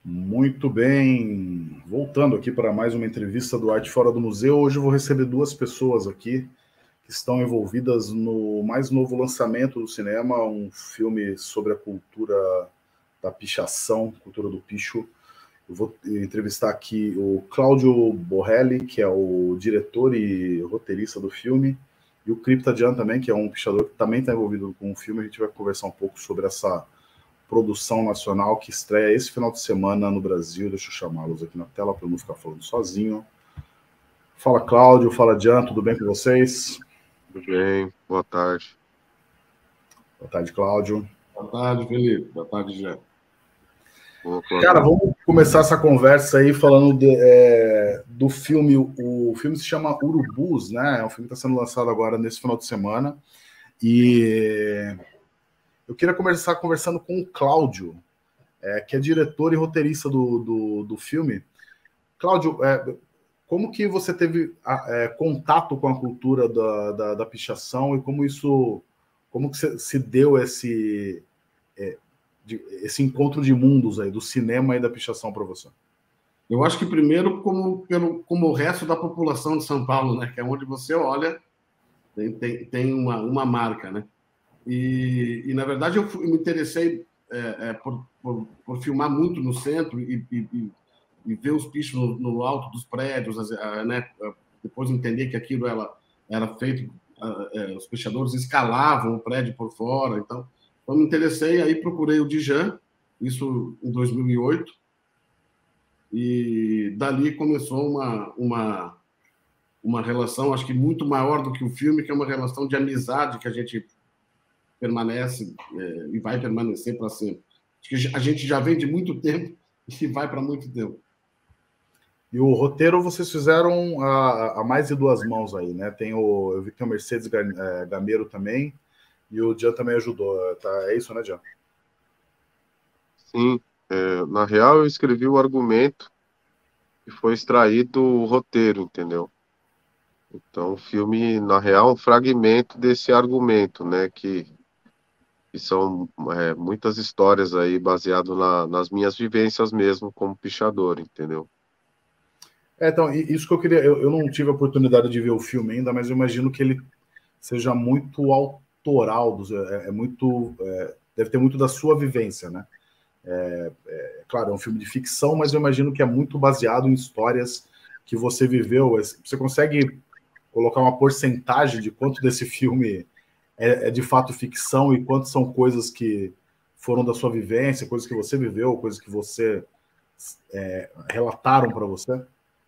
Muito bem, voltando aqui para mais uma entrevista do Arte Fora do Museu. Hoje eu vou receber duas pessoas aqui que estão envolvidas no mais novo lançamento do cinema, um filme sobre a cultura da pichação, cultura do picho. Eu vou entrevistar aqui o Cláudio Borrelli, que é o diretor e roteirista do filme, e o Cripta Jan também, que é um pichador que também está envolvido com o filme. A gente vai conversar um pouco sobre essa produção nacional que estreia esse final de semana no Brasil. Deixa eu chamá-los aqui na tela para eu não ficar falando sozinho. Fala, Cláudio. Fala, Jan. Tudo bem com vocês? Tudo bem, boa tarde. Boa tarde, Cláudio. Boa tarde, Felipe. Boa tarde, Jean. Cara, vamos começar essa conversa aí falando do filme. O filme se chama Urubus, né? É um filme que está sendo lançado agora nesse final de semana. E eu queria começar conversando com o Cláudio, que é diretor e roteirista do filme. Cláudio, como que você teve contato com a cultura da pichação e como que se deu esse encontro de mundos aí, do cinema e da pichação para você? Eu acho que primeiro como o resto da população de São Paulo, né? Que é onde você olha, tem uma marca, né? E na verdade eu me interessei por filmar muito no centro e ver os pichos no alto dos prédios, né? Depois entender que aquilo era feito, os pichadores escalavam o prédio por fora, então eu me interessei, aí procurei o Djan, isso em 2008, e dali começou uma relação, acho que muito maior do que o filme, que é uma relação de amizade que a gente permanece e vai permanecer para sempre. Acho que a gente já vem de muito tempo e vai para muito tempo. E o roteiro vocês fizeram a mais de duas mãos aí, né? Eu vi que tem o Mercedes Gameiro também, e o Jan também ajudou, tá? É isso, né, Jan? Sim, na real eu escrevi o argumento e foi extraído o roteiro, entendeu? Então o filme, na real, é um fragmento desse argumento, né? Que são muitas histórias aí baseado nas minhas vivências mesmo como pichador, entendeu? Então, isso que eu queria. Eu não tive a oportunidade de ver o filme ainda, mas eu imagino que ele seja muito autoral, deve ter muito da sua vivência, né? Claro, é um filme de ficção, mas eu imagino que é muito baseado em histórias que você viveu. Você consegue colocar uma porcentagem de quanto desse filme é de fato ficção e quanto são coisas que foram da sua vivência, coisas que você viveu, coisas que você relataram para você?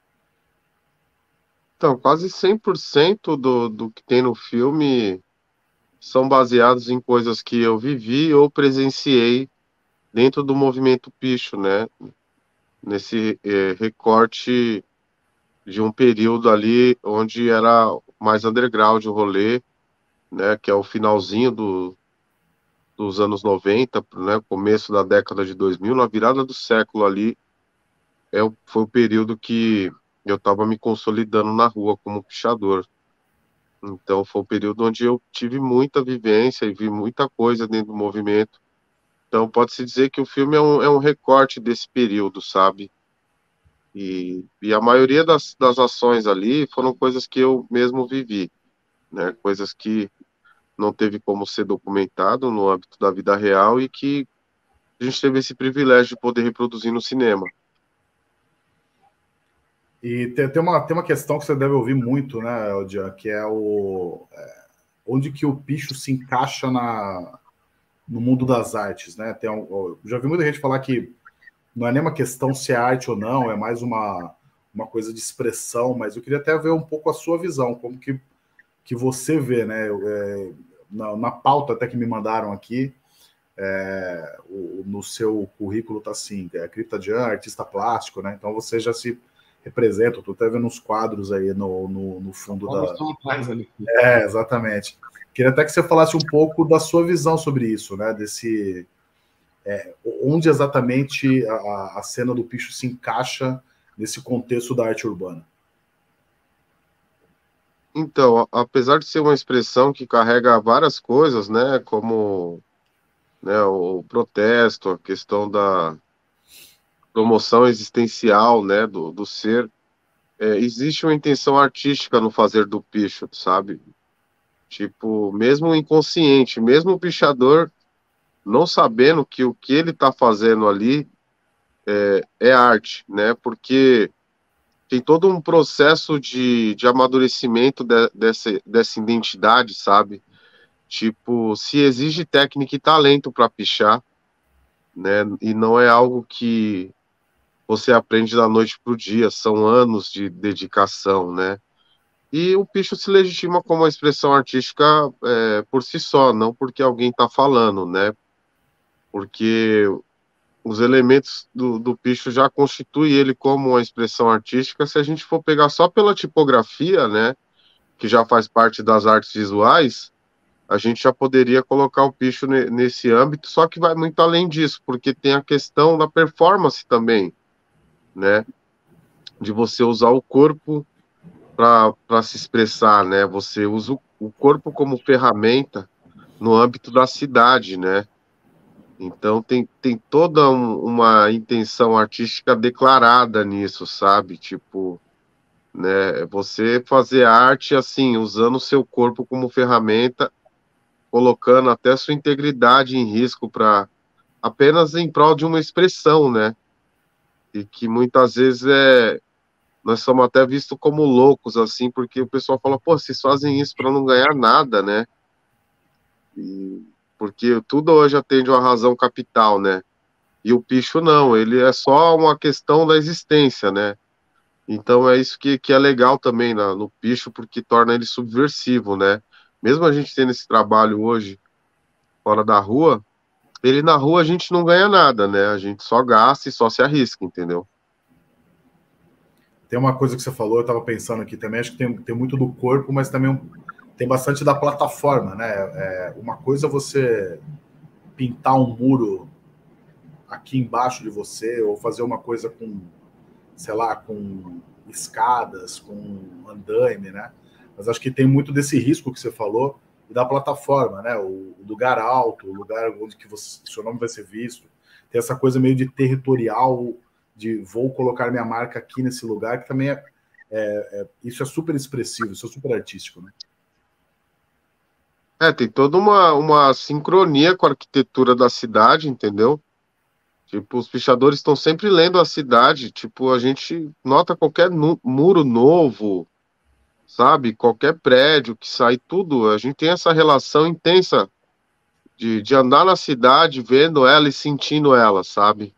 Então, quase 100% do que tem no filme são baseados em coisas que eu vivi ou presenciei dentro do movimento picho, né? Nesse recorte de um período ali onde era mais underground o rolê, né? Que é o finalzinho dos anos 90, né? Começo da década de 2000, na virada do século ali, foi o período que eu estava me consolidando na rua como pichador. Então, foi um período onde eu tive muita vivência e vi muita coisa dentro do movimento. Então, pode-se dizer que o filme é um recorte desse período, sabe? E a maioria das ações ali foram coisas que eu mesmo vivi, né? Coisas que não teve como ser documentado no âmbito da vida real e que a gente teve esse privilégio de poder reproduzir no cinema. E tem uma questão que você deve ouvir muito, né, Eldia, que é onde que o picho se encaixa no mundo das artes, né? Já vi muita gente falar que não é nem uma questão se é arte ou não, é mais uma coisa de expressão, mas eu queria até ver um pouco a sua visão, como que você vê, né? Na pauta até que me mandaram aqui, no seu currículo tá assim, Cripta Jan, artista plástico, né? Então você já se representa, estou até vendo uns quadros aí no fundo da... Ali. Exatamente. Queria até que você falasse um pouco da sua visão sobre isso, né? Onde exatamente a cena do picho se encaixa nesse contexto da arte urbana. Então, apesar de ser uma expressão que carrega várias coisas, né, como, né, o protesto, a questão promoção existencial, né, do ser, existe uma intenção artística no fazer do picho, sabe? Tipo, mesmo o inconsciente, mesmo o pichador não sabendo que o que ele está fazendo ali é arte, né? Porque tem todo um processo de amadurecimento dessa identidade, sabe? Tipo, se exige técnica e talento para pichar, né? E não é algo que você aprende da noite para o dia, são anos de dedicação, né? E o picho se legitima como uma expressão artística por si só, não porque alguém está falando, né? Porque os elementos do picho já constituem ele como uma expressão artística. Se a gente for pegar só pela tipografia, né, que já faz parte das artes visuais, a gente já poderia colocar o picho nesse âmbito, só que vai muito além disso, porque tem a questão da performance também, né, de você usar o corpo para se expressar, né, você usa o corpo como ferramenta no âmbito da cidade, né. Então tem toda uma intenção artística declarada nisso, sabe? Tipo, né? Você fazer arte assim, usando o seu corpo como ferramenta, colocando até sua integridade em risco para apenas em prol de uma expressão, né? E que muitas vezes nós somos até vistos como loucos assim, porque o pessoal fala, pô, vocês fazem isso para não ganhar nada, né? E, porque tudo hoje atende a uma razão capital, né? E o picho não, ele é só uma questão da existência, né? Então é isso que é legal também no picho, porque torna ele subversivo, né? Mesmo a gente tendo esse trabalho hoje fora da rua, ele na rua a gente não ganha nada, né? A gente só gasta e só se arrisca, entendeu? Tem uma coisa que você falou, eu estava pensando aqui também, acho que tem muito do corpo, mas também tem bastante da plataforma, né? Uma coisa é você pintar um muro aqui embaixo de você, ou fazer uma coisa com, sei lá, com escadas, com andaime, né? Mas acho que tem muito desse risco que você falou e da plataforma, né? O lugar alto, o lugar onde que seu nome vai ser visto. Tem essa coisa meio de territorial, de vou colocar minha marca aqui nesse lugar, que também isso é super expressivo, isso é super artístico, né? Tem toda uma sincronia com a arquitetura da cidade, entendeu? Tipo, os pichadores estão sempre lendo a cidade, tipo, a gente nota qualquer muro novo, sabe? Qualquer prédio que sai, tudo, a gente tem essa relação intensa de andar na cidade, vendo ela e sentindo ela, sabe?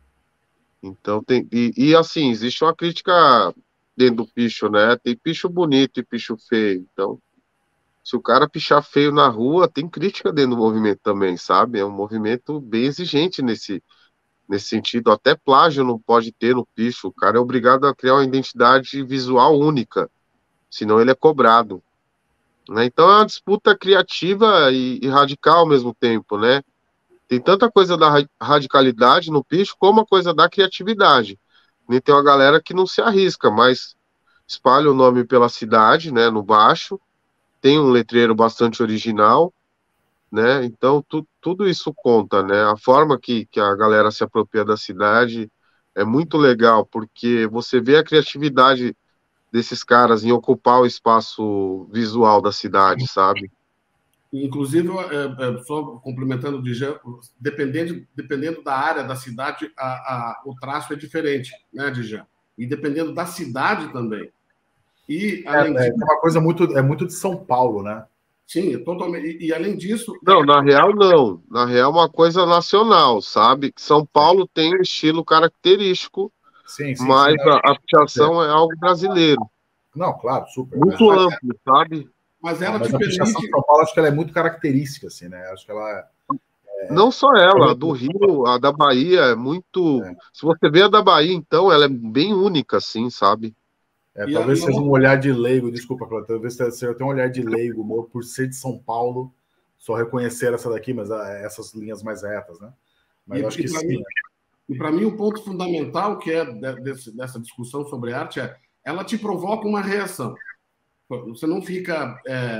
Então tem. Assim, existe uma crítica dentro do picho, né? Tem picho bonito e picho feio. Então, se o cara pichar feio na rua, tem crítica dentro do movimento também, sabe? É um movimento bem exigente nesse sentido. Até plágio não pode ter no picho. O cara é obrigado a criar uma identidade visual única, senão ele é cobrado, né? Então é uma disputa criativa e radical ao mesmo tempo, né? Tem tanta coisa da radicalidade no picho como a coisa da criatividade. E tem uma galera que não se arrisca, mas espalha o nome pela cidade, né, no baixo, tem um letreiro bastante original, né? Então tudo isso conta, né? A forma que a galera se apropria da cidade é muito legal, porque você vê a criatividade desses caras em ocupar o espaço visual da cidade, sabe? Inclusive, só complementando o Djan, dependendo da área da cidade, o traço é diferente, né, Djan? E dependendo da cidade também. E, além disso, é uma coisa muito de São Paulo, né? Sim, totalmente. E além disso. Não, na real, não. Na real, é uma coisa nacional, sabe? São Paulo tem um estilo característico, Sim, mas a pichação é algo brasileiro. Não, claro, super. Muito amplo, sabe? Mas ela mas te a pichação permite. de São Paulo, acho que ela é muito característica, assim, né? Acho que ela Não só ela, a do Rio, a da Bahia é muito. Se você vê a da Bahia, então, ela é bem única, assim, sabe? Talvez seja um olhar de leigo, desculpa, Cláudio, talvez seja até um olhar de leigo, meu, por ser de São Paulo, só reconhecer essa daqui, mas essas linhas mais retas, né? Mas eu acho que sim. E para mim, o ponto fundamental que é dessa discussão sobre arte ela te provoca uma reação. Você não fica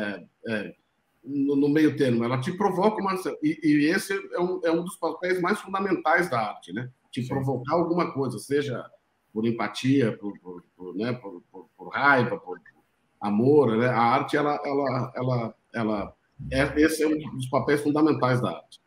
no meio termo, ela te provoca uma reação. E esse é um dos papéis mais fundamentais da arte, né? te provocar alguma coisa, seja por empatia, né, por raiva, por amor, né? A arte, esse é um dos papéis fundamentais da arte.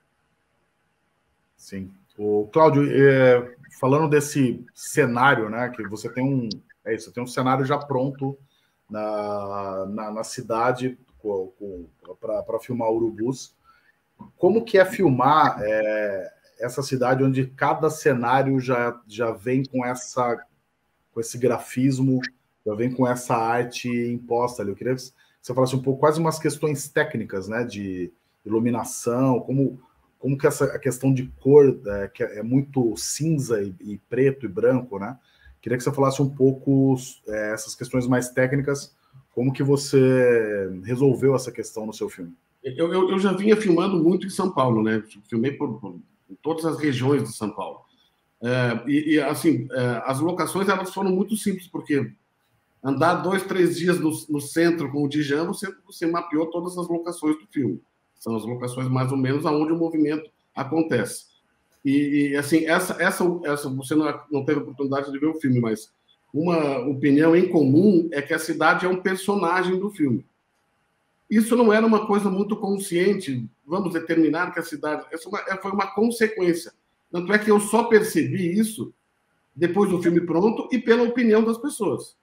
Sim. O Cláudio, falando desse cenário, né, que você tem você tem um cenário já pronto na cidade para filmar Urubus. Como que é filmar essa cidade onde cada cenário já vem com esse grafismo, já vem com essa arte imposta ali? Eu queria que você falasse um pouco, quase umas questões técnicas, né, de iluminação, como que a questão de cor, que é muito cinza e preto e branco, né? Queria que você falasse um pouco essas questões mais técnicas, como que você resolveu essa questão no seu filme? Eu já vinha filmando muito em São Paulo, né? Filmei por todas as regiões de São Paulo. Assim, as locações elas foram muito simples, porque andar 2, 3 dias no centro com o Djan, você mapeou todas as locações do filme. São as locações mais ou menos aonde o movimento acontece. Assim, essa você não teve oportunidade de ver o filme, mas uma opinião em comum é que a cidade é um personagem do filme. Isso não era uma coisa muito consciente, vamos determinar que a cidade... foi uma consequência. Tanto é que eu só percebi isso depois do filme pronto e pela opinião das pessoas.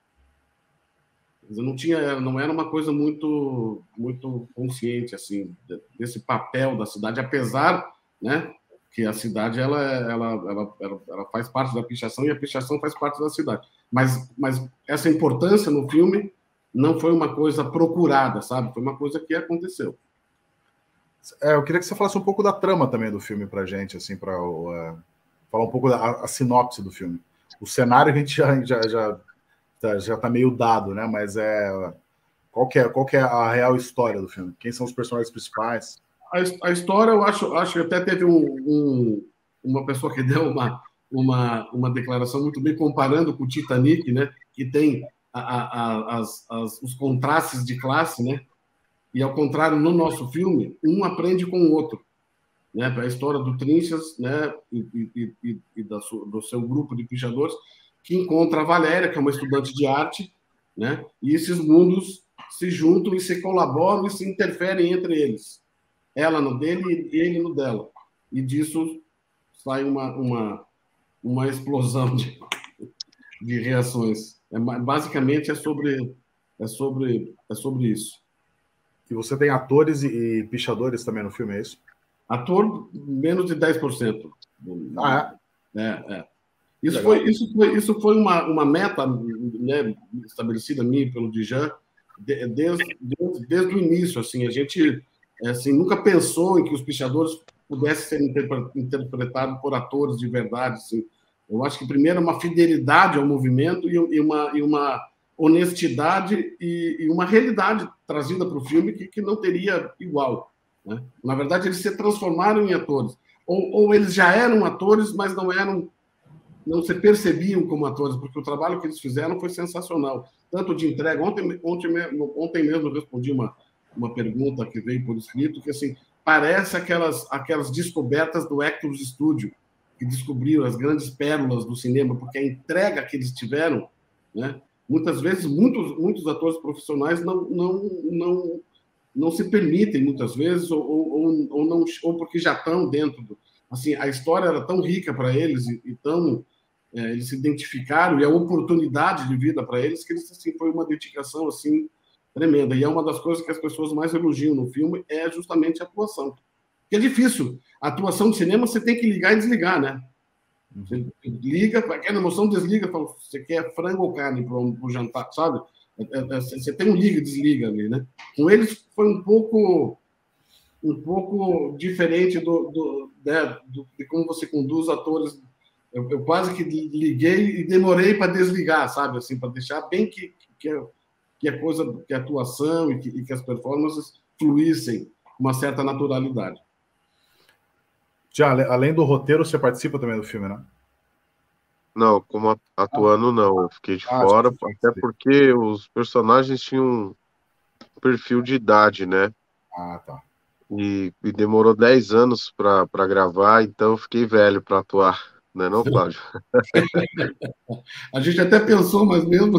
Não era uma coisa muito consciente assim desse papel da cidade, apesar, né, que a cidade ela faz parte da pichação e a pichação faz parte da cidade. Mas essa importância no filme não foi uma coisa procurada, sabe? Foi uma coisa que aconteceu. Eu queria que você falasse um pouco da trama também do filme pra gente, assim, para falar um pouco da sinopse do filme. O cenário a gente já tá meio dado, né? Mas qual que é a real história do filme? Quem são os personagens principais? A história, eu acho que até teve uma pessoa que deu uma declaração muito bem comparando com o Titanic, né? Que tem os contrastes de classe, né? E ao contrário, no nosso filme, um aprende com o outro, né? A história do Trinchas, né? E do seu grupo de pichadores, que encontra a Valéria, que é uma estudante de arte, né? E esses mundos se juntam e se colaboram e se interferem entre eles. Ela no dele e ele no dela. E disso sai uma explosão de reações. Basicamente é sobre isso. E você tem atores e pichadores também no filme, é isso? Ator, menos de 10%. É? Isso foi uma meta, né, estabelecida minha pelo Djan desde o início. Assim, a gente assim, nunca pensou em que os pichadores pudessem ser interpretados por atores de verdade. Assim. Eu acho que, primeiro, uma fidelidade ao movimento e uma honestidade e uma realidade trazida para o filme que não teria igual. Né? Na verdade, eles se transformaram em atores. Ou eles já eram atores, mas não se percebiam como atores, porque o trabalho que eles fizeram foi sensacional. Tanto de entrega. Ontem mesmo eu respondi uma pergunta que veio por escrito, que assim, parece aquelas descobertas do Actors Studio, que descobriram as grandes pérolas do cinema, porque a entrega que eles tiveram, né? Muitas vezes, muitos atores profissionais não se permitem, muitas vezes, ou porque já estão dentro do... Assim, a história era tão rica para eles eles se identificaram e a oportunidade de vida para eles que assim, foi uma dedicação assim tremenda. E é uma das coisas que as pessoas mais elogiam no filme é justamente a atuação. Porque é difícil. A atuação de cinema você tem que ligar e desligar, né? Você liga, aquela emoção desliga, fala, você quer frango ou carne para o jantar, sabe? Você tem um liga e desliga ali, né? Com eles foi um pouco diferente de como você conduz atores. Eu quase que liguei e demorei para desligar, sabe? Assim, para deixar bem que a atuação e que as performances fluíssem com uma certa naturalidade. Já, além do roteiro, você participa também do filme, né? Não, como atuando não, eu fiquei de fora, até porque os personagens tinham um perfil de idade, né? Tá. E demorou 10 anos para gravar, então eu fiquei velho para atuar. Não é não, Cláudio? A gente até pensou, mas mesmo.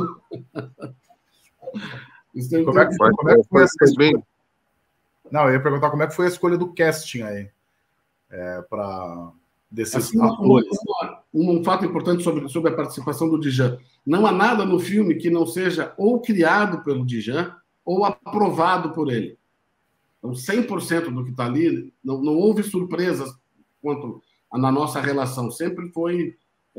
Como é que foi essa foi bem. escolha? Não, eu ia perguntar como é que foi a escolha do casting aí, para desses Assim, atores. um fato importante sobre a participação do Djan. Não há nada no filme que não seja ou criado pelo Djan ou aprovado por ele. Então, 100% do que está ali, não houve surpresas quanto na nossa relação. Sempre foi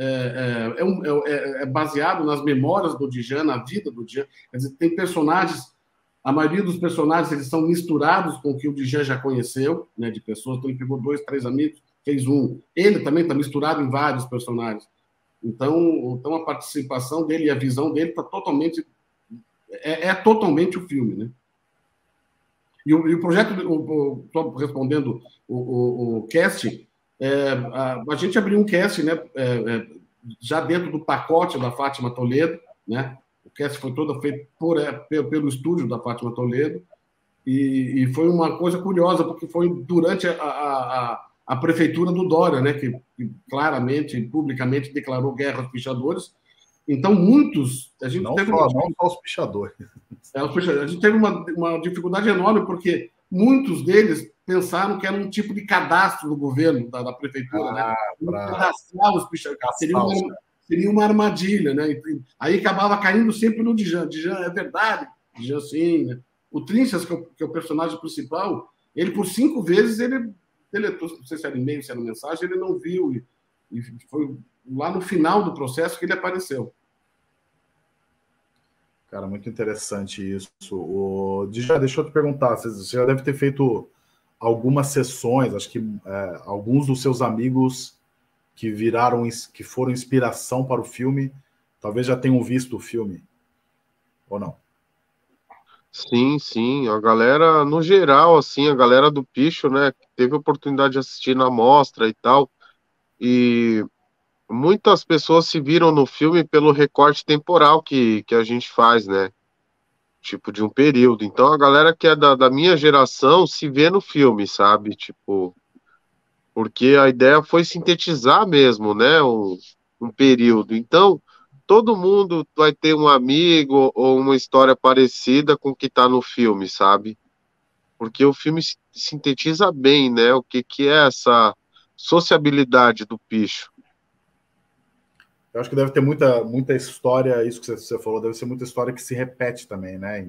baseado nas memórias do Djan, na vida do Djan. Quer dizer, tem personagens, a maioria dos personagens eles são misturados com o que o Djan já conheceu, né, de pessoas. Então, ele pegou 2, 3 amigos, fez um. Ele também está misturado em vários personagens. Então, a participação dele e a visão dele está totalmente... totalmente o filme, né? E o projeto, estou respondendo o casting, a gente abriu um casting, né, já dentro do pacote da Fátima Toledo, né? O casting foi todo feito pelo estúdio da Fátima Toledo, e foi uma coisa curiosa, porque foi durante a prefeitura do Dória, né, que claramente, publicamente declarou guerra aos pichadores. Então, muitos... A gente não teve só os pichadores. A gente teve uma dificuldade enorme, porque muitos deles pensaram que era um tipo de cadastro do governo, da prefeitura, né? Cadastrar os pichadores. Seria uma armadilha, né? Aí acabava caindo sempre no Djan. Djan, é verdade? Djan, sim. Né? O Trinchas, que é o personagem principal, ele por 5 vezes ele deletou, não sei se era e-mail, se era mensagem, ele não viu. E foi lá no final do processo que ele apareceu. Cara, muito interessante isso. Deixa eu te perguntar, você já deve ter feito algumas sessões, acho que alguns dos seus amigos que foram inspiração para o filme, talvez já tenham visto o filme, ou não? Sim, sim, a galera, no geral, assim, a galera do Picho, né, teve a oportunidade de assistir na mostra e tal, e muitas pessoas se viram no filme pelo recorte temporal que a gente faz, né, tipo, de um período. Então, a galera que é da minha geração se vê no filme, sabe, tipo, porque a ideia foi sintetizar mesmo, né, um período. Então, todo mundo vai ter um amigo ou uma história parecida com o que tá no filme, sabe? Porque o filme sintetiza bem, né, o que é essa sociabilidade do Picho. Eu acho que deve ter muita história, isso que você falou, deve ser muita história que se repete também, né?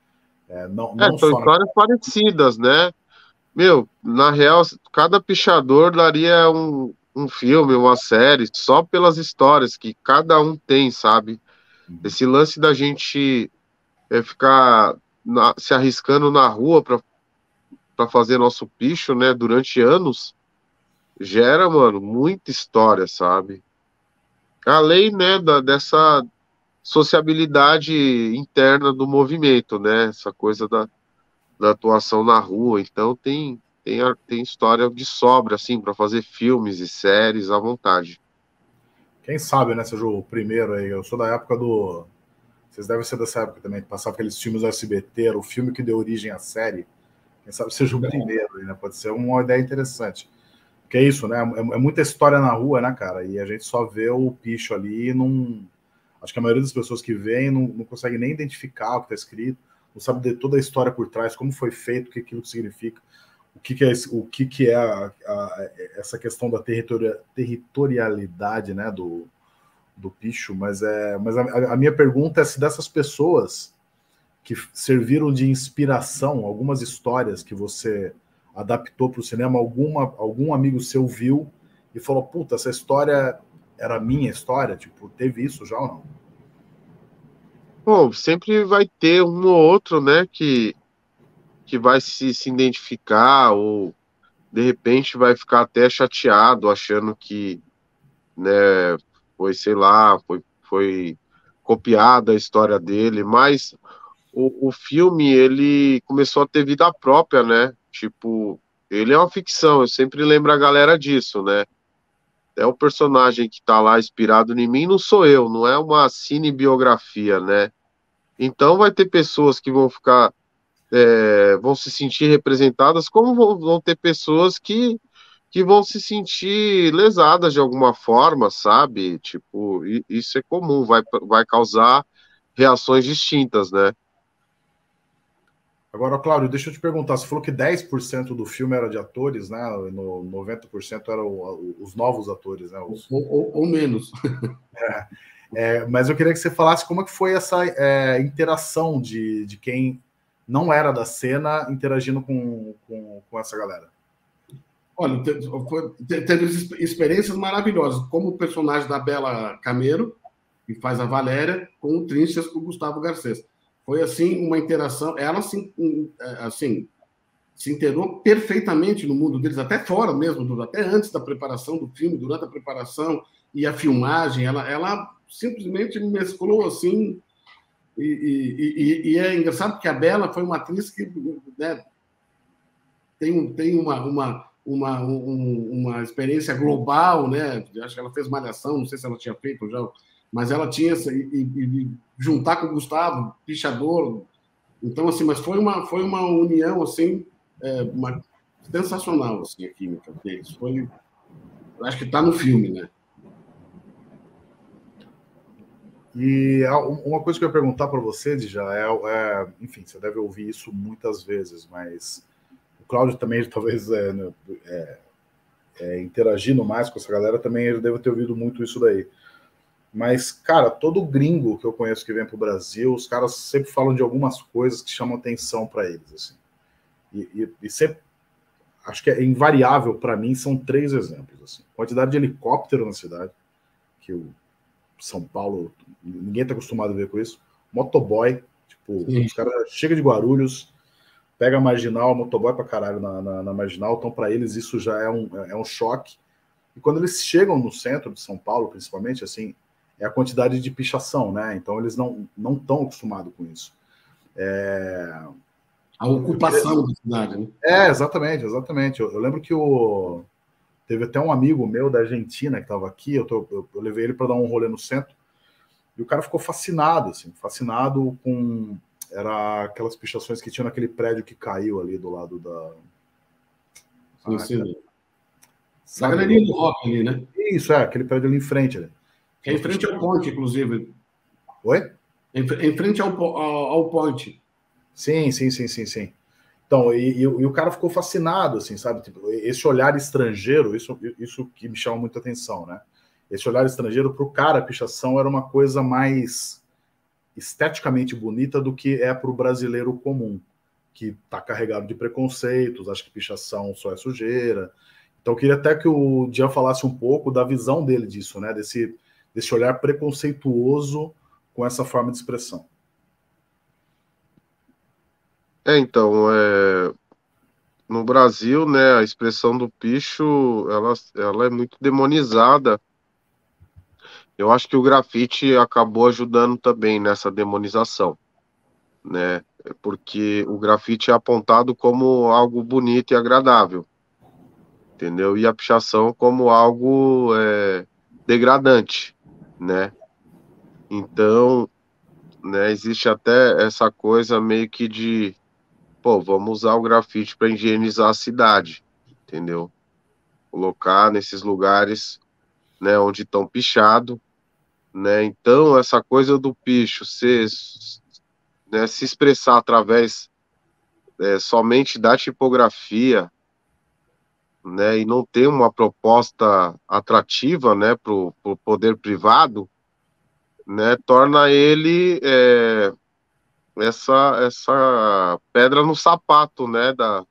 Não São só histórias parecidas, né? Meu, na real, cada pichador daria um filme, uma série, só pelas histórias que cada um tem, sabe? Esse lance da gente ficar se arriscando na rua para fazer nosso picho, né, durante anos, gera, mano, muita história, sabe? Além, né, dessa sociabilidade interna do movimento, né? Essa coisa da atuação na rua. Então tem história de sobra, assim, para fazer filmes e séries à vontade. Quem sabe, né, seja o primeiro aí. Eu sou da época do... Vocês devem ser dessa época também, que passava aqueles filmes do SBT, era o filme que deu origem à série. Quem sabe seja o primeiro, né? Pode ser uma ideia interessante. Porque é isso, né? É muita história na rua, né, cara? E a gente só vê o picho ali e não... Acho que a maioria das pessoas que veem não consegue nem identificar o que está escrito, não sabe de toda a história por trás, como foi feito, o que aquilo significa, o que é essa questão da territorialidade, né, do picho. Mas a minha pergunta é se dessas pessoas que serviram de inspiração, algumas histórias que você adaptou para o cinema, algum amigo seu viu e falou, puta, essa história era a minha história? Tipo, teve isso já ou não? Bom, sempre vai ter um ou outro, né, que vai se identificar ou de repente vai ficar até chateado, achando que, né, foi, sei lá, foi copiada a história dele, mas o filme, ele começou a ter vida própria, né? Tipo, ele é uma ficção, eu sempre lembro a galera disso, né? É o personagem que tá lá inspirado em mim, não sou eu, não é uma cinebiografia, né? Então vai ter pessoas que vão vão se sentir representadas, como vão ter pessoas que que vão se sentir lesadas de alguma forma, sabe? Tipo, isso é comum, vai causar reações distintas, né? Agora, Cláudio, deixa eu te perguntar, você falou que 10% do filme era de atores, né? No 90% eram os novos atores, né? Ou menos. Mas eu queria que você falasse como é que foi essa interação de quem não era da cena interagindo com essa galera. Olha, teve experiências maravilhosas, como o personagem da Bela Camero, que faz a Valéria, com o Trinchas, com o Gustavo Garcês. Foi, assim, uma interação... Ela, assim, se integrou perfeitamente no mundo deles, até fora mesmo, até antes da preparação do filme, durante a preparação e a filmagem. Ela simplesmente mesclou, assim... E é engraçado porque a Bela foi uma atriz que, né, tem uma experiência global, né? Acho que ela fez Malhação, não sei se ela tinha feito já, mas ela tinha essa, e juntar com o Gustavo, pichador. Então, assim, mas foi uma união, assim, sensacional, assim, a química deles. Acho que está no filme, né? E uma coisa que eu ia perguntar para você, Dja, enfim, você deve ouvir isso muitas vezes, mas o Cláudio também, talvez, interagindo mais com essa galera, também ele deve ter ouvido muito isso daí. Mas, cara, todo gringo que eu conheço que vem pro Brasil, os caras sempre falam de algumas coisas que chamam atenção para eles, assim. E sempre, acho que é invariável para mim, são 3 exemplos, assim. Quantidade de helicóptero na cidade, que o São Paulo, ninguém está acostumado a ver com isso. Motoboy, tipo, os caras chegam de Guarulhos, pega a Marginal, motoboy pra caralho na Marginal, então para eles isso já é um choque. E quando eles chegam no centro de São Paulo, principalmente, assim, é a quantidade de pichação, né? Então eles não estão acostumados com isso. A ocupação da cidade, né? Exatamente. Eu lembro que teve até um amigo meu da Argentina que estava aqui, eu levei ele para dar um rolê no centro, e o cara ficou fascinado, assim, fascinado com... Era aquelas pichações que tinha naquele prédio que caiu ali do lado da... Da Galeria do Rock ali, né? Isso, aquele prédio ali em frente. Ali. É em frente ao ponte, inclusive. Oi? Em frente ao ponte. Sim. Então, e o cara ficou fascinado, assim, sabe? Tipo, esse olhar estrangeiro, isso que me chama muita atenção, né? Esse olhar estrangeiro, para o cara, a pichação era uma coisa mais esteticamente bonita do que é para o brasileiro comum, que está carregado de preconceitos, acha que pichação só é sujeira. Então, eu queria até que o Jean falasse um pouco da visão dele disso, né? Desse olhar preconceituoso com essa forma de expressão. Então, no Brasil, né, a expressão do picho, ela é muito demonizada. Eu acho que o grafite acabou ajudando também nessa demonização, né? Porque o grafite é apontado como algo bonito e agradável, entendeu? E a pichação como algo degradante, né? Então, né, existe até essa coisa meio que de, pô, vamos usar o grafite para higienizar a cidade, entendeu? Colocar nesses lugares, né, onde estão pichado, né? Então, essa coisa do picho né, se expressar através somente da tipografia, né, e não ter uma proposta atrativa, né, para o poder privado, né, torna ele essa pedra no sapato, né,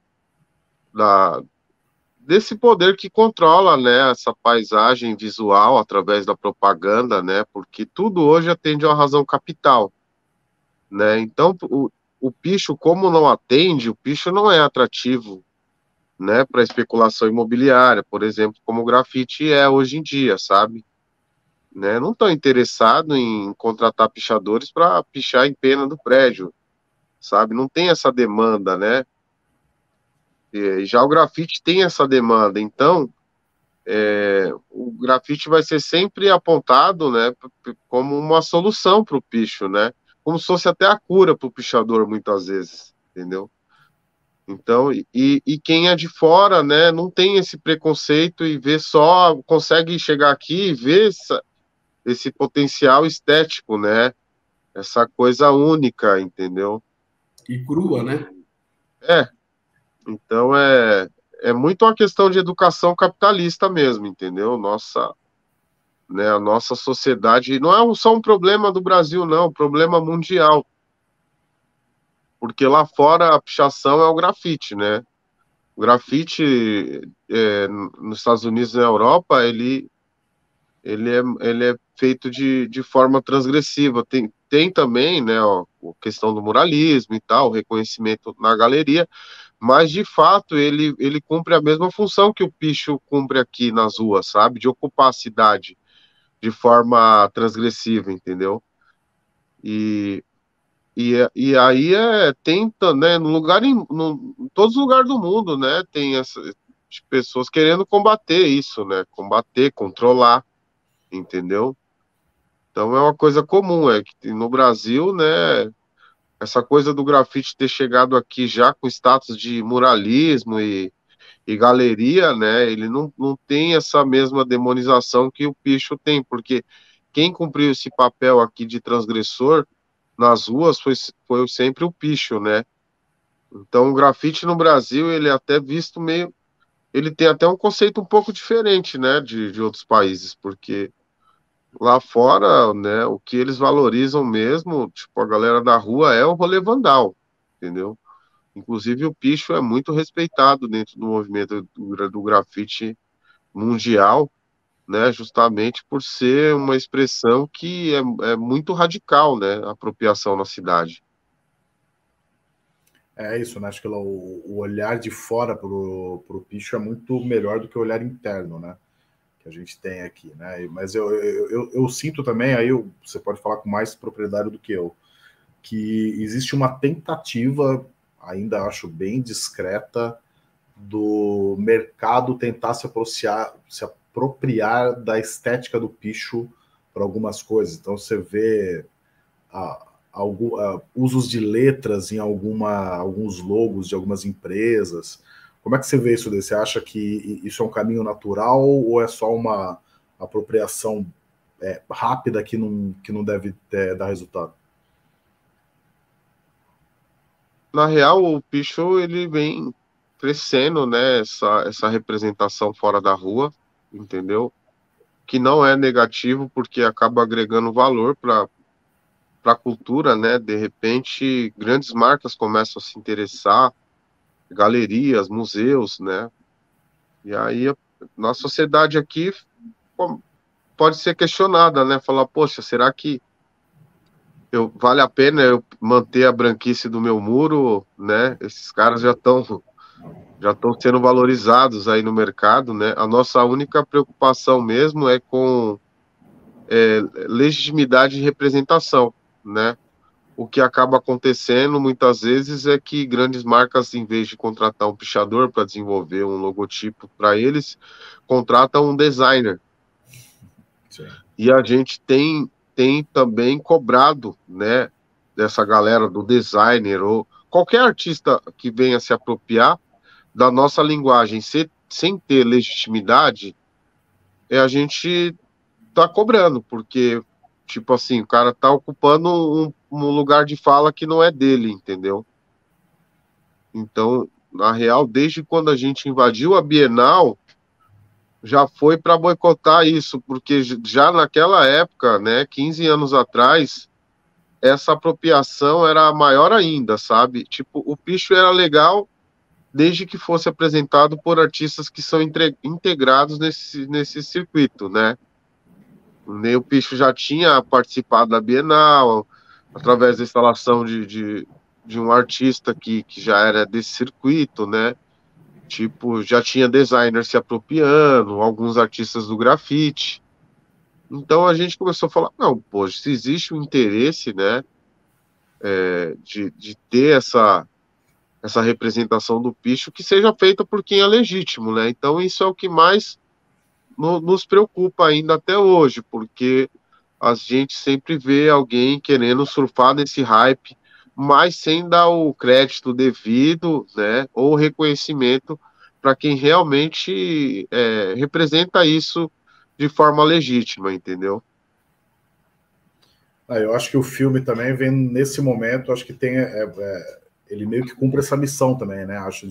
desse poder que controla, né, essa paisagem visual através da propaganda, né, porque tudo hoje atende a uma razão capital, né, então o picho, como não atende, o picho não é atrativo, né, para especulação imobiliária, por exemplo, como o grafite é hoje em dia, sabe? Né? Não estão interessados em contratar pichadores para pichar em pena do prédio, sabe? Não tem essa demanda, né? E já o grafite tem essa demanda, então o grafite vai ser sempre apontado, né, como uma solução para o picho, né? Como se fosse até a cura para o pichador, muitas vezes, entendeu? Então, e quem é de fora, né, não tem esse preconceito e vê só, consegue chegar aqui e ver esse potencial estético, né, essa coisa única, entendeu? E crua, né? É, então é muito uma questão de educação capitalista mesmo, entendeu? Nossa, né, a nossa sociedade não é só um problema do Brasil, não, é um problema mundial, porque lá fora a pichação é o grafite, né? O grafite nos Estados Unidos e na Europa, ele é feito de forma transgressiva. Tem também, né, ó, a questão do muralismo e tal, o reconhecimento na galeria, mas de fato ele cumpre a mesma função que o picho cumpre aqui nas ruas, sabe? De ocupar a cidade de forma transgressiva, entendeu? E, e aí tem, né, no lugar em todos os lugares do mundo, né, tem essas pessoas querendo combater isso, né, combater, controlar, entendeu? Então é uma coisa comum, é que no Brasil, né, essa coisa do grafite ter chegado aqui já com status de muralismo e galeria, né, ele não tem essa mesma demonização que o picho tem, porque quem cumpriu esse papel aqui de transgressor nas ruas foi sempre o picho, né? Então, o grafite no Brasil, ele é até visto meio. Ele tem até um conceito um pouco diferente, né, de outros países, porque lá fora, né, o que eles valorizam mesmo, tipo, a galera da rua é o rolê vandal, entendeu? Inclusive, o picho é muito respeitado dentro do movimento do grafite mundial, né, justamente por ser uma expressão que é muito radical, né, a apropriação na cidade. É isso, né? Acho que o olhar de fora pro picho é muito melhor do que o olhar interno, né? Que a gente tem aqui, né? Mas eu sinto também, você pode falar com mais propriedade do que eu, que existe uma tentativa, ainda acho bem discreta, do mercado tentar se apropriar da estética do picho para algumas coisas. Então você vê usos de letras em alguns logos de algumas empresas. Como é que você vê isso daí? Você acha que isso é um caminho natural ou é só uma apropriação rápida que não deve dar resultado? Na real, o picho ele vem crescendo, né? Essa representação fora da rua, entendeu? Que não é negativo porque acaba agregando valor para a cultura, né? De repente, grandes marcas começam a se interessar, galerias, museus, né? E aí na sociedade aqui pô, pode ser questionada, né? Falar, poxa, será que vale a pena eu manter a branquice do meu muro, né? Esses caras já estão sendo valorizados aí no mercado, né? A nossa única preocupação mesmo é com legitimidade de representação, né? O que acaba acontecendo muitas vezes é que grandes marcas, em vez de contratar um pichador para desenvolver um logotipo para eles, contratam um designer. Sim. E a gente tem também cobrado, né, dessa galera do designer ou qualquer artista que venha se apropriar da nossa linguagem sem ter legitimidade, a gente tá cobrando, porque, tipo assim, o cara tá ocupando um lugar de fala que não é dele, entendeu? Então, na real, desde quando a gente invadiu a Bienal, já foi para boicotar isso, porque já naquela época, né, 15 anos atrás, essa apropriação era maior ainda, sabe? Tipo, o picho era legal desde que fosse apresentado por artistas que são integrados nesse circuito, né? O Picho já tinha participado da Bienal, através da instalação de um artista que já era desse circuito, né? Tipo, já tinha designer se apropriando, alguns artistas do grafite. Então a gente começou a falar, não, poxa, se existe um interesse, né, de ter essa representação do picho, que seja feita por quem é legítimo, né? Então isso é o que mais nos preocupa ainda até hoje, porque a gente sempre vê alguém querendo surfar nesse hype mas sem dar o crédito devido, né, ou reconhecimento para quem realmente representa isso de forma legítima, entendeu? Eu acho que o filme também vem nesse momento, acho que tem ele meio que cumpre essa missão também, né? Acho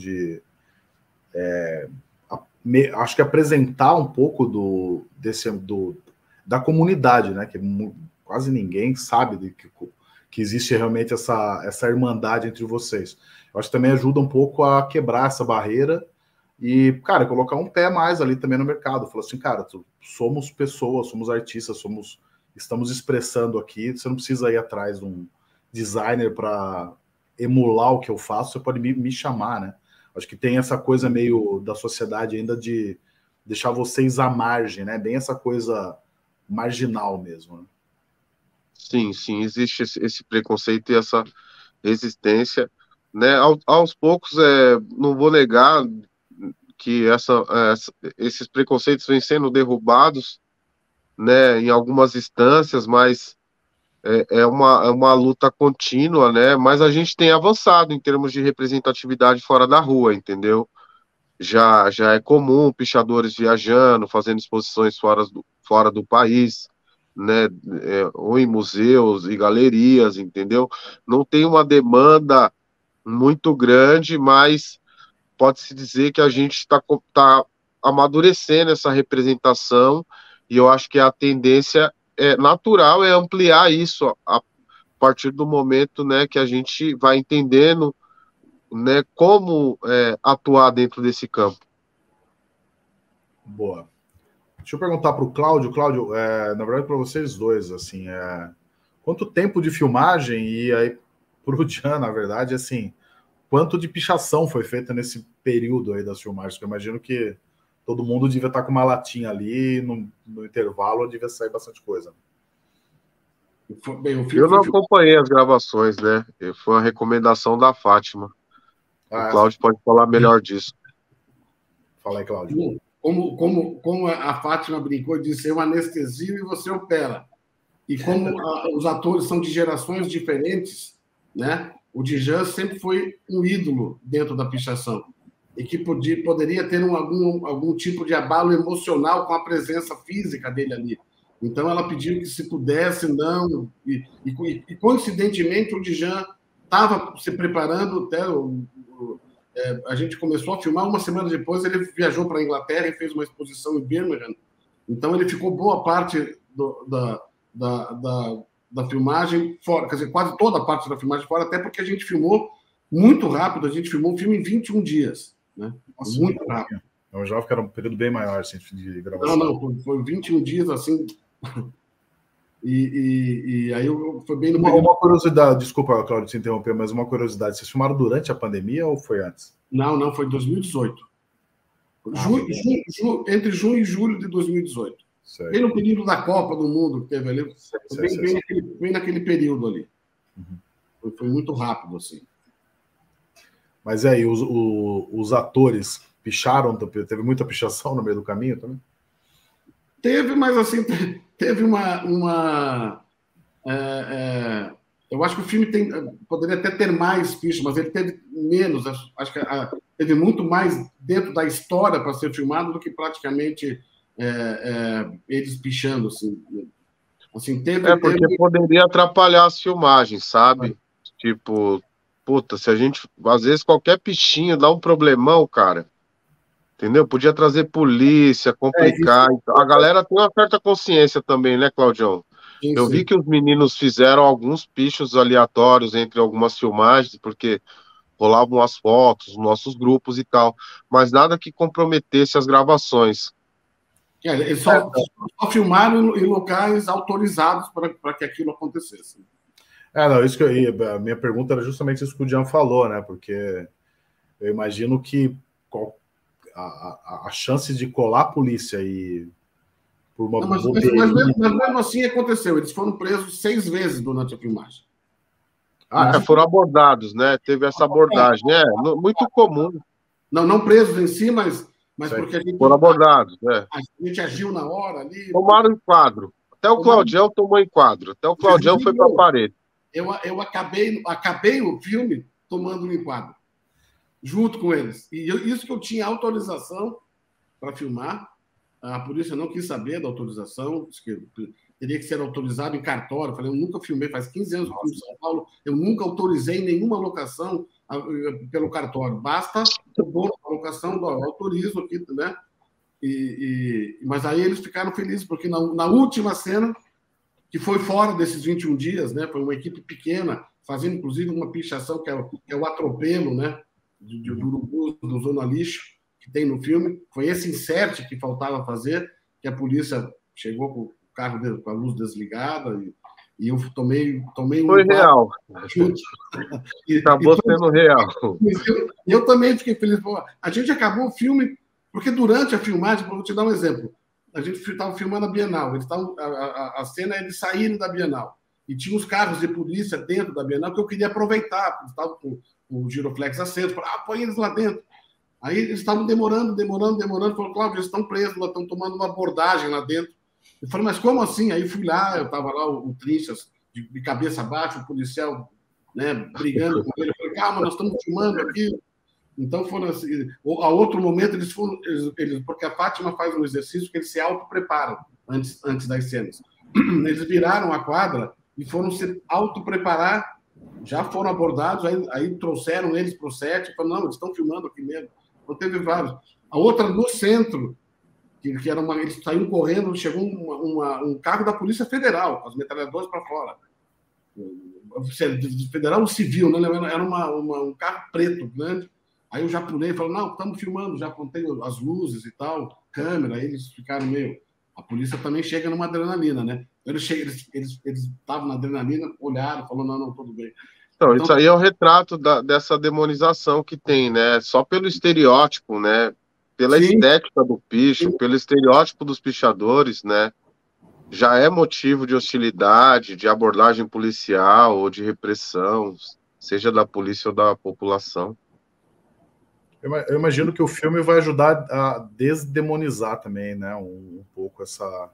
acho que apresentar um pouco da comunidade, né? Que quase ninguém sabe que existe realmente essa irmandade entre vocês. Eu acho que também ajuda um pouco a quebrar essa barreira e, cara, colocar um pé mais ali também no mercado. Falar assim, cara, somos pessoas, somos artistas, estamos expressando aqui, você não precisa ir atrás de um designer para emular o que eu faço, você pode me chamar, né? Acho que tem essa coisa meio da sociedade ainda de deixar vocês à margem, né? Bem essa coisa marginal mesmo, né? Sim, existe esse preconceito e essa resistência, né? Aos poucos, não vou negar que esses preconceitos vêm sendo derrubados, né, em algumas instâncias, mas é uma luta contínua, né? Mas a gente tem avançado em termos de representatividade fora da rua, entendeu? Já é comum pichadores viajando, fazendo exposições fora do país, né? Ou em museus e galerias, entendeu? Não tem uma demanda muito grande, mas pode-se dizer que a gente está amadurecendo essa representação, e eu acho que a tendência natural é ampliar isso a partir do momento, né, que a gente vai entendendo, né, como atuar dentro desse campo. Boa. Deixa eu perguntar para o Cláudio. Cláudio, na verdade, para vocês dois, assim, quanto tempo de filmagem e aí para o Jean, na verdade, assim, quanto de pichação foi feita nesse período aí das filmagens? Porque eu imagino que todo mundo devia estar com uma latinha ali, no intervalo devia sair bastante coisa. Eu não acompanhei as gravações, né? Foi uma recomendação da Fátima. O Cláudio pode falar melhor disso. Fala aí, Cláudio. Como a Fátima brincou, disse, eu anestesio e você opera. E como os atores são de gerações diferentes, né? O Djan sempre foi um ídolo dentro da pichação e que poderia ter algum tipo de abalo emocional com a presença física dele ali. Então ela pediu que se pudesse, não. E coincidentemente o Djan estava se preparando até a gente começou a filmar, uma semana depois ele viajou para a Inglaterra e fez uma exposição em Birmingham. Então ele ficou boa parte da filmagem fora, quer dizer, quase toda a parte da filmagem fora, até porque a gente filmou muito rápido, a gente filmou o filme em 21 dias, né? Nossa, muito rápido. Eu já que era um período bem maior assim, de gravação. Não, foi 21 dias, assim, e aí foi bem no uma curiosidade, desculpa, Cláudio, te interromper, mas uma curiosidade, vocês filmaram durante a pandemia ou foi antes? Não, foi em 2018. Entre junho e julho de 2018. Certo. Bem no período da Copa do Mundo que teve ali, bem naquele período ali. Uhum. Foi muito rápido, assim. Mas aí, os atores picharam, teve muita pichação no meio do caminho também? Teve, mas assim, teve eu acho que o filme poderia até ter mais picha, mas ele teve menos. Acho que teve muito mais dentro da história para ser filmado do que praticamente eles pichando, assim porque poderia atrapalhar as filmagens, sabe? Tipo, puta, se a gente, às vezes qualquer pichinho dá um problemão, cara, entendeu? Podia trazer polícia, complicar, a galera tem uma certa consciência também, né, Claudião? Sim. Eu vi que os meninos fizeram alguns pichos aleatórios entre algumas filmagens, porque rolavam as fotos, nossos grupos e tal, mas nada que comprometesse as gravações. Eles só filmaram em locais autorizados para que aquilo acontecesse. Não, isso que a minha pergunta era justamente isso que o Jean falou, né? Porque eu imagino que a chance de colar a polícia e por uma mas mesmo assim aconteceu. Eles foram presos 6 vezes durante a filmagem. Foram abordados, né? Teve essa abordagem, muito comum. Não presos em si, mas porque a gente... Foram abordados, né? A gente agiu na hora ali... Tomaram enquadro. Até o Claudião tomou enquadro. Até o Claudião foi para a parede. eu acabei o filme tomando um enquadro, junto com eles. E isso que eu tinha autorização para filmar, a polícia não quis saber da autorização, disse que teria que ser autorizado em cartório. Eu falei, eu nunca filmei, faz 15 anos que eu filmo em São Paulo, eu nunca autorizei nenhuma locação pelo cartório. Basta o dono da locação, eu autorizo aqui, né? Mas aí eles ficaram felizes, porque na última cena, que foi fora desses 21 dias, né? Foi uma equipe pequena, fazendo inclusive uma pichação que é o atropelo, né? Do urubu, do Zona Lixo, que tem no filme. Foi esse insert que faltava fazer, que a polícia chegou com o carro com a luz desligada e eu tomei um... Foi real. Acabou sendo real. Eu também fiquei feliz. A gente acabou o filme, porque durante a filmagem, vou te dar um exemplo, a gente estava filmando a Bienal, a cena é de saírem da Bienal, e tinha os carros de polícia dentro da Bienal que eu queria aproveitar, porque estavam com o giroflex aceso, põe eles lá dentro. Aí eles estavam demorando, falou, Cláudio, eles estão presos, estão tomando uma abordagem lá dentro. Eu falei, mas como assim? Aí fui lá, eu estava lá, o Trinchas, de cabeça baixa, o policial, né, brigando com ele. Eu falei, calma, nós estamos filmando aqui. Então, foram assim, a outro momento, eles porque a Fátima faz um exercício que eles se auto-preparam antes das cenas. Eles viraram a quadra e foram se auto-preparar, já foram abordados, aí trouxeram eles para o set, e falaram, não, eles estão filmando aqui mesmo. Então, teve vários. A outra, no centro, que era eles saíram correndo, chegou um carro da Polícia Federal, com as metralhadoras para fora. Federal ou civil, né? Era um carro preto, grande. Aí eu já pulei e falei, não, estamos filmando, já apontei as luzes e tal, câmera, aí eles ficaram meio... A polícia também chega numa adrenalina, né? Eles estavam na adrenalina, olharam, falaram, não, tudo bem. Então, isso aí é o retrato dessa demonização que tem, né? Só pelo estereótipo, né? Pela Sim. estética do picho, pelo estereótipo dos pichadores, né? Já é motivo de hostilidade, de abordagem policial ou de repressão, seja da polícia ou da população. Eu imagino que o filme vai ajudar a desdemonizar também, né? Um pouco essa...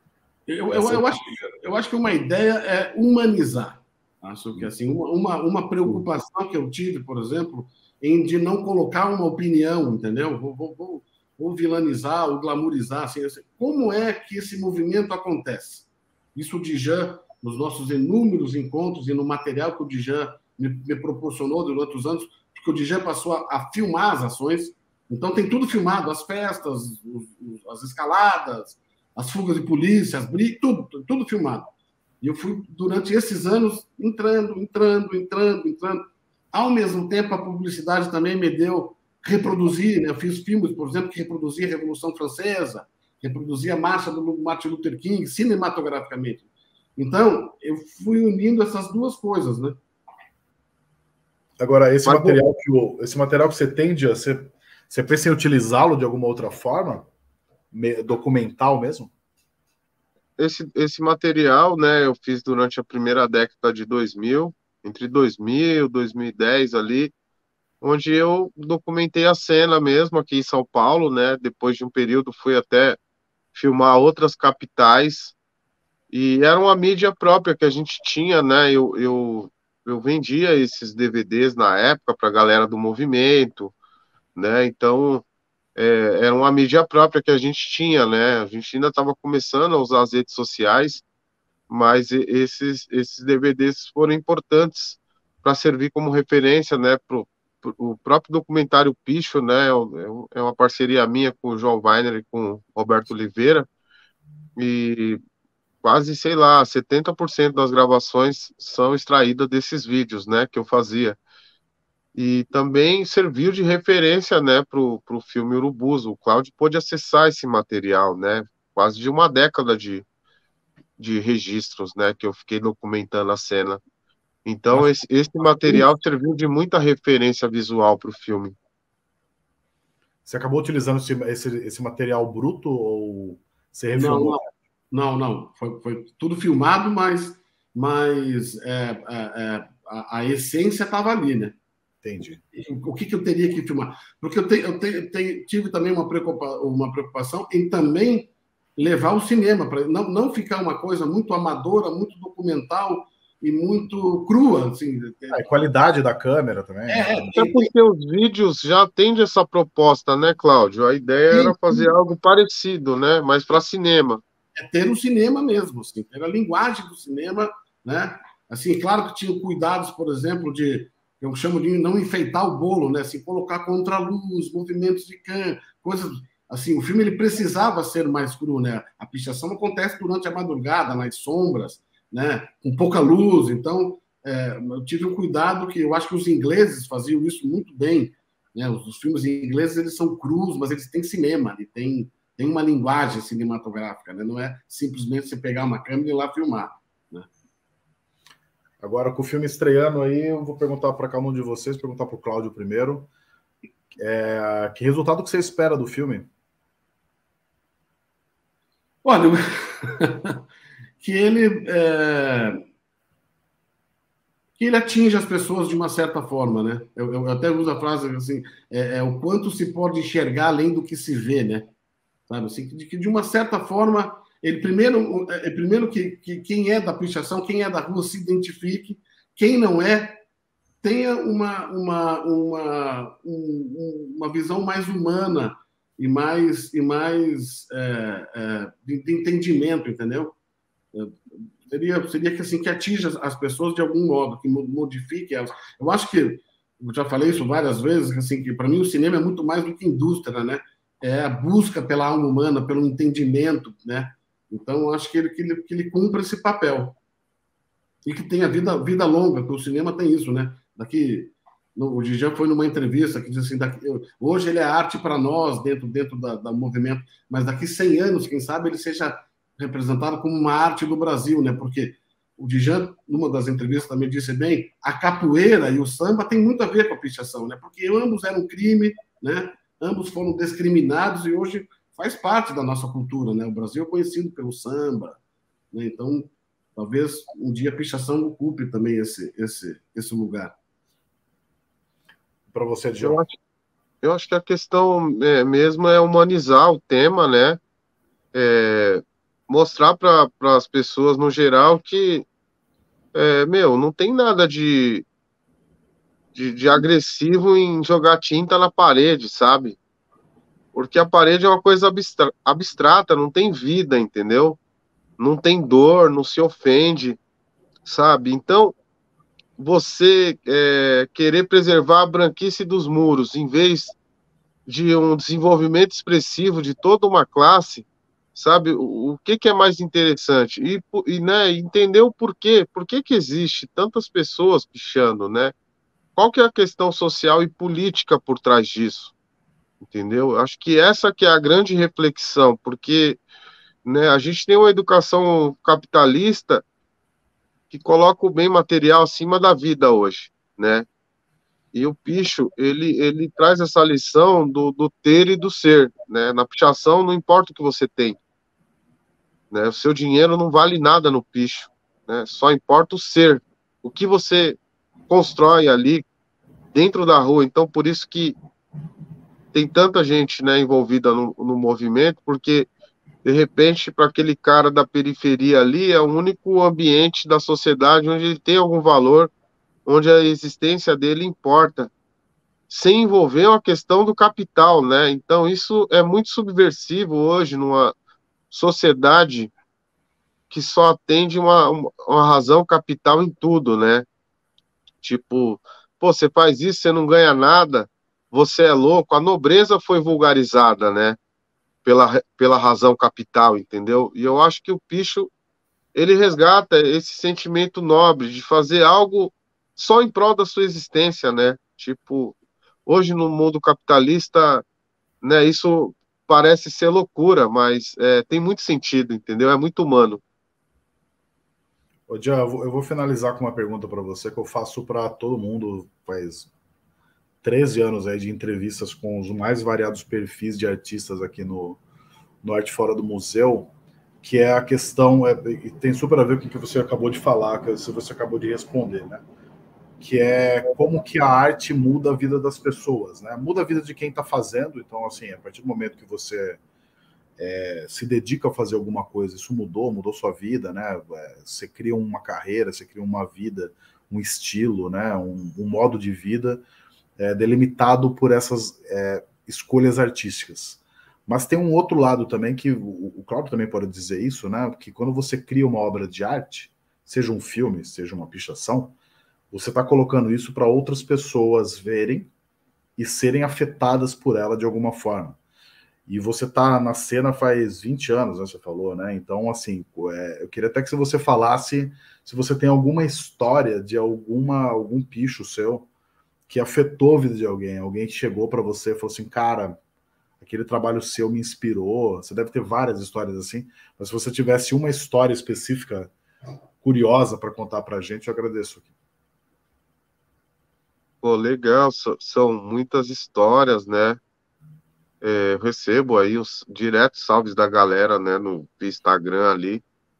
Eu acho que uma ideia é humanizar. Acho que assim, uma preocupação que eu tive, por exemplo, de não colocar uma opinião, entendeu? Vou vilanizar ou glamourizar. Assim, como é que esse movimento acontece? Isso o Djan, nos nossos inúmeros encontros e no material que o Djan me proporcionou durante os anos, porque o Djan passou a filmar as ações, então tem tudo filmado, as festas, as escaladas, as fugas de polícia, as brigas, tudo filmado. E eu fui, durante esses anos, entrando. Ao mesmo tempo, a publicidade também me deu reproduzir, né? Eu fiz filmes, por exemplo, que reproduzia a Revolução Francesa, reproduzia a marcha do Martin Luther King, cinematograficamente. Então, eu fui unindo essas duas coisas, né? Agora, esse material que você tem, Dia, você pensa em utilizá-lo de alguma outra forma? Documental mesmo? Esse material, né, eu fiz durante a primeira década de 2000, entre 2000 e 2010 ali, onde eu documentei a cena mesmo aqui em São Paulo, né, depois de um período fui até filmar outras capitais, e era uma mídia própria que a gente tinha, né, eu vendia esses DVDs na época para a galera do movimento, né, então era uma mídia própria que a gente tinha, né, a gente ainda estava começando a usar as redes sociais, mas esses DVDs foram importantes para servir como referência, né, o próprio documentário Picho, né, é uma parceria minha com o João Weiner e com o Roberto Oliveira, e quase, sei lá, 70% das gravações são extraídas desses vídeos, né, que eu fazia. E também serviu de referência, né, pro filme Urubus. O Cláudio pôde acessar esse material, né, quase de uma década de registros, né, que eu fiquei documentando a cena. Então, esse material serviu de muita referência visual para o filme. Você acabou utilizando esse material bruto ou você refilmou? Não. Foi tudo filmado, mas a essência estava ali, né? Entendi. O que eu teria que filmar? Porque eu tive também uma preocupação em também levar o cinema, para não ficar uma coisa muito amadora, muito documental, e muito crua. Assim. A qualidade da câmera também. Até porque os vídeos já atendem essa proposta, né, Cláudio? A ideia era fazer algo parecido, né? Mas para cinema. É ter o cinema mesmo, assim, ter a linguagem do cinema, né? Assim, claro que tinha cuidados, por exemplo, de eu chamo de não enfeitar o bolo, né? Assim, colocar contraluz, movimentos de câmera, coisas assim. O filme ele precisava ser mais cru, né? A pichação acontece durante a madrugada, nas sombras, né? Com pouca luz. Então, eu tive um cuidado que eu acho que os ingleses faziam isso muito bem, né? Os filmes ingleses eles são crus, mas eles têm cinema, ele tem uma linguagem cinematográfica, né? Não é simplesmente você pegar uma câmera e ir lá filmar. Agora, com o filme estreando aí, eu vou perguntar para cada um de vocês, perguntar para o Cláudio primeiro. Que resultado que você espera do filme? Olha, que ele atinja as pessoas de uma certa forma, né? Eu até uso a frase assim, o quanto se pode enxergar além do que se vê, né? Sabe? Assim, de uma certa forma, ele primeiro que quem é da pichação, quem é da rua se identifique, quem não é, tenha uma visão mais humana e mais de entendimento, entendeu? Seria que assim que atinja as pessoas de algum modo, que modifique elas. Eu acho que eu já falei isso várias vezes, assim, que para mim o cinema é muito mais do que indústria, né? É a busca pela alma humana, pelo entendimento, né? Então, eu acho que ele cumpre esse papel. E que tenha vida longa, porque o cinema tem isso, né? O Djan foi numa entrevista que disse assim, hoje ele é arte para nós, dentro da movimento, mas daqui 100 anos, quem sabe, ele seja representado como uma arte do Brasil, né? Porque o Djan, numa das entrevistas, também disse bem, a capoeira e o samba tem muito a ver com a pichação, né? Porque ambos eram crime, né? Ambos foram discriminados e hoje faz parte da nossa cultura, né? O Brasil é conhecido pelo samba, né? Então, talvez um dia a pichação ocupe também esse lugar. Para você, Djan. Eu acho que a questão mesmo é humanizar o tema, né? Mostrar para as pessoas no geral que, não tem nada de agressivo em jogar tinta na parede, sabe? Porque a parede é uma coisa abstrata, não tem vida, entendeu? Não tem dor, não se ofende, sabe? Então, você querer preservar a branquice dos muros, em vez de um desenvolvimento expressivo de toda uma classe, sabe? O que é mais interessante? E né, entender o porquê. Por que existe tantas pessoas pichando, né? Qual que é a questão social e política por trás disso? Entendeu? Acho que essa que é a grande reflexão, porque, né, a gente tem uma educação capitalista que coloca o bem material acima da vida hoje, né? E o picho, ele traz essa lição do ter e do ser, né? Na pichação não importa o que você tem, né? O seu dinheiro não vale nada no picho, né? Só importa o ser, o que você constrói ali dentro da rua. Então, por isso que tem tanta gente, né, envolvida no movimento, porque de repente, para aquele cara da periferia ali, é o único ambiente da sociedade onde ele tem algum valor, onde a existência dele importa, sem envolver uma questão do capital, né? Então, isso é muito subversivo hoje numa sociedade que só atende uma razão capital em tudo, né? Tipo, pô, você faz isso, você não ganha nada, você é louco. A nobreza foi vulgarizada, né? Pela razão capital, entendeu? E eu acho que o picho, ele resgata esse sentimento nobre de fazer algo só em prol da sua existência, né? Tipo, hoje no mundo capitalista, né, isso parece ser loucura, mas tem muito sentido, entendeu? É muito humano. Ô, Djan, eu vou finalizar com uma pergunta para você que eu faço para todo mundo faz 13 anos aí de entrevistas com os mais variados perfis de artistas aqui no Arte Fora do Museu, que é a questão, e tem super a ver com o que você acabou de falar, que você acabou de responder, né? Que é como que a arte muda a vida das pessoas, né? Muda a vida de quem está fazendo. Então, assim, a partir do momento que você se dedica a fazer alguma coisa, isso mudou sua vida, né? Você cria uma carreira, você cria uma vida, um estilo, né? Um modo de vida delimitado por essas escolhas artísticas. Mas tem um outro lado também que o Cláudio também pode dizer isso, né? Que quando você cria uma obra de arte, seja um filme, seja uma pichação, você está colocando isso para outras pessoas verem e serem afetadas por ela de alguma forma. E você tá na cena faz 20 anos, né, você falou, né? Então, assim, eu queria até que você falasse se você tem alguma história de algum picho seu que afetou a vida de alguém que chegou para você e falou assim, cara, aquele trabalho seu me inspirou. Você deve ter várias histórias assim, mas se você tivesse uma história específica, curiosa para contar para a gente, eu agradeço. Pô, legal, são muitas histórias, né? Eu recebo aí os diretos salves da galera, né, no Instagram ali,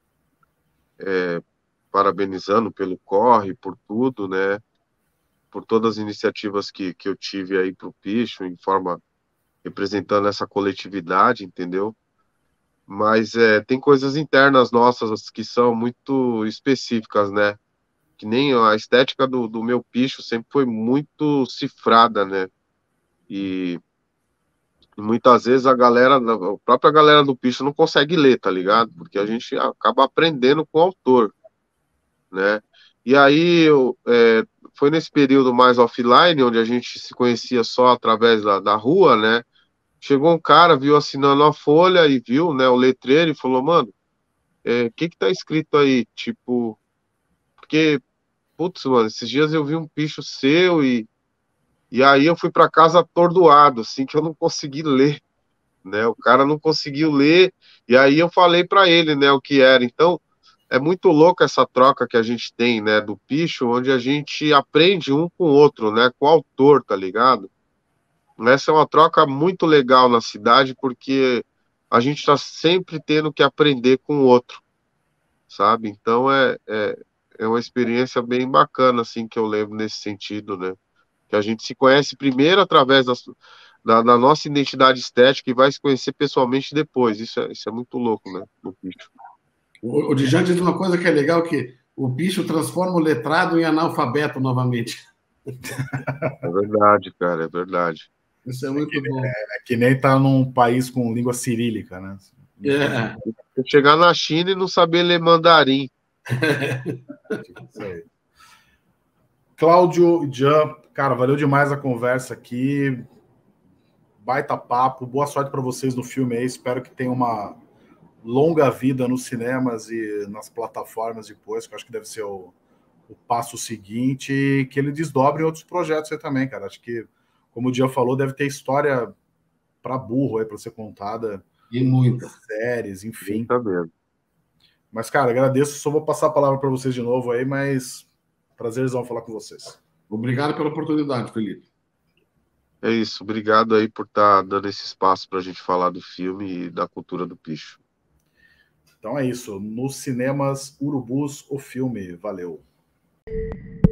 parabenizando pelo corre, por tudo, né? Por todas as iniciativas que eu tive aí pro Picho, em forma representando essa coletividade, entendeu? Mas tem coisas internas nossas que são muito específicas, né? Que nem a estética do meu picho sempre foi muito cifrada, né? E muitas vezes a própria galera do picho não consegue ler, tá ligado? Porque a gente acaba aprendendo com o autor, né? E aí foi nesse período mais offline, onde a gente se conhecia só através da rua, né? Chegou um cara, viu assinando a folha e viu, né, o letreiro e falou, mano, o que tá escrito aí? Tipo, porque, putz, mano, esses dias eu vi um picho seu e aí eu fui para casa atordoado, assim, que eu não consegui ler, né? O cara não conseguiu ler e aí eu falei para ele, né, o que era. Então, é muito louco essa troca que a gente tem, né, do picho, onde a gente aprende um com o outro, né, com o autor, tá ligado? Essa é uma troca muito legal na cidade, porque a gente está sempre tendo que aprender com o outro, sabe? Então é uma experiência bem bacana, assim, que eu lembro nesse sentido, né? Que a gente se conhece primeiro através da nossa identidade estética e vai se conhecer pessoalmente depois. Isso é muito louco, né? No bicho. O Djan diz uma coisa que é legal, que o bicho transforma o letrado em analfabeto novamente. É verdade, cara, é verdade. Isso é muito bom. É que nem tá num país com língua cirílica, né? É. Chegar na China e não saber ler mandarim. Isso aí. Cláudio, Jan, cara, valeu demais a conversa aqui. Baita papo. Boa sorte para vocês no filme aí. Espero que tenha uma longa vida nos cinemas e nas plataformas depois, que eu acho que deve ser o passo seguinte, e que ele desdobre em outros projetos aí também, cara. Acho que, como o Dia falou, deve ter história para burro aí para ser contada. E muita. Séries, enfim. Muita mesmo. Mas, cara, agradeço. Só vou passar a palavra para vocês de novo aí, mas prazerzão falar com vocês. Obrigado pela oportunidade, Felipe. É isso. Obrigado aí por estar dando esse espaço para a gente falar do filme e da cultura do picho. Então é isso. Nos cinemas Urubus, o filme. Valeu.